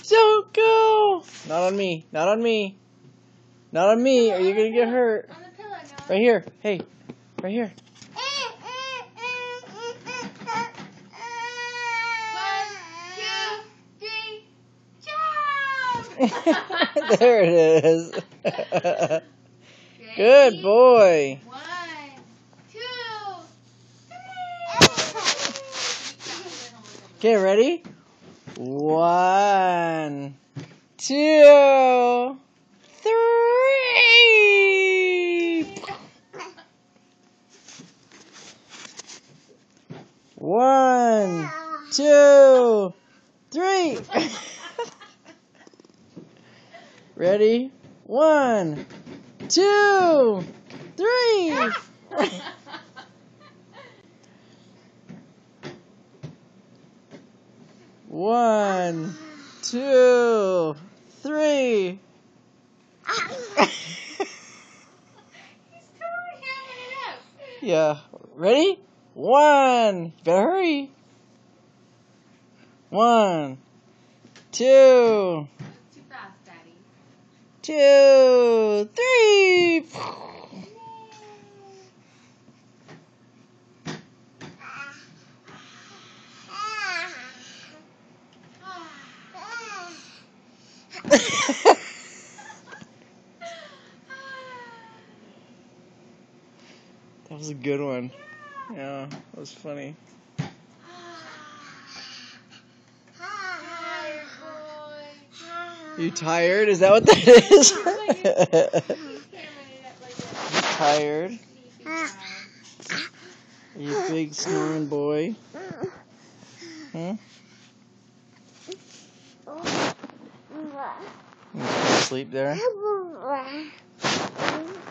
Don't go! Not on me. Not on me. Not on me, or you're gonna get hurt. On the pillow, Noah. Right here. Hey. Right here. 1, 2, 3, jump! There it is. Good boy. 1, 2, 3. Okay, ready? 1, 2, 3. 1, 2, 3. Ready? 1, 2, 3. 1, 2, 3. He's totally hamming it up. Yeah. Ready? 1. Better hurry. 1, 2, Too fast, Daddy. 2, 3. That was a good one. Yeah, that was funny. Tired boy. You tired? Is that what that is? He's hamming it up like that. Tired? Sleepy You big snoring boy? Hmm? You fall asleep there?